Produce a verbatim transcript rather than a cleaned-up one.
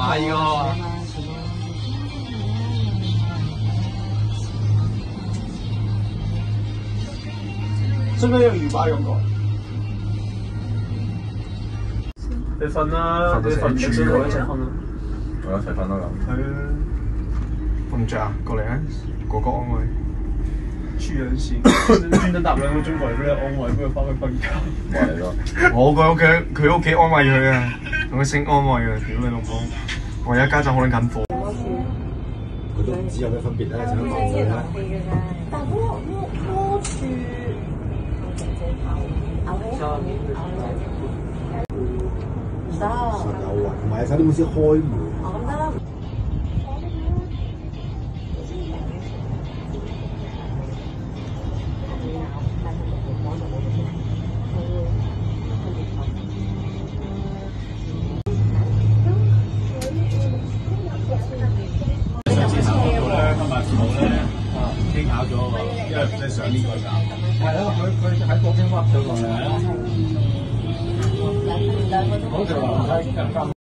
啊，依個。使唔使用魚擺咁講？你瞓啦，你瞓住我一齊瞓啦。我一齊瞓啦咁。係啊。瞓唔着啊？過嚟啊，哥哥安慰。黐撚線，專登搭兩個鐘過嚟俾你安慰，俾佢翻去瞓覺。係咯。我佢屋企佢屋企安慰佢啊，用個聲安慰啊，屌你老母！我而家家陣好撚緊火。佢都唔知有咩分別咧，就咁講佢啦。但係嗰嗰嗰處唔得。實有啊，唔係睇啲公司開門。哦，咁得啦。傾考咗喎，因為即係上呢個站。係咯，佢佢喺國興灣對過嚟啊。好就話唔使咁